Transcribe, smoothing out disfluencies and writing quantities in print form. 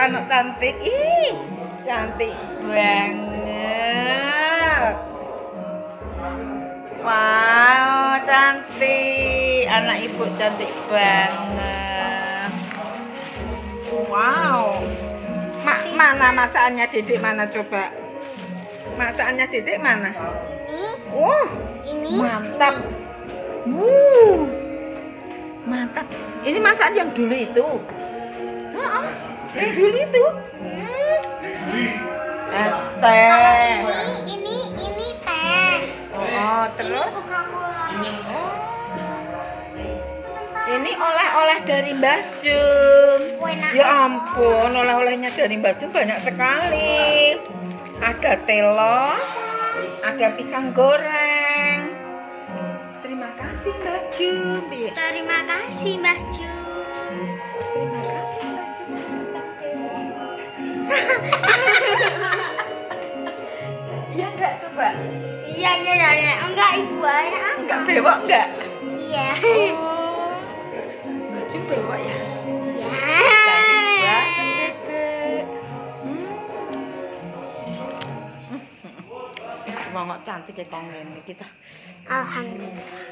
anak cantik. Ih, cantik banget. Wow, cantik. Anak ibu cantik banget. Wow. Mana masakannya Dedek mana coba? Masakannya Dedek mana? Ini. Mantap. Mantap. Ini masakan yang dulu itu. Yang dulu itu. Es teh. Ini teh. Oh, terus? Ini Ini oleh-oleh dari Mbah Jum. Enak. Ya ampun, oleh-olehnya dari Mbah Jum banyak sekali. Ada telo, ada pisang goreng. Terima kasih Mbah Jum. Terima kasih Mbah Ju. Terima kasih Mbah Jum. Iya enggak coba? Iya. Enggak ibu ayah. Enggak bewok enggak? Iya. Oh, Mbah Jum bewok ya? Iya. Cantik banget, Dedek. Mau cantik ya kong ini kita. Alhamdulillah.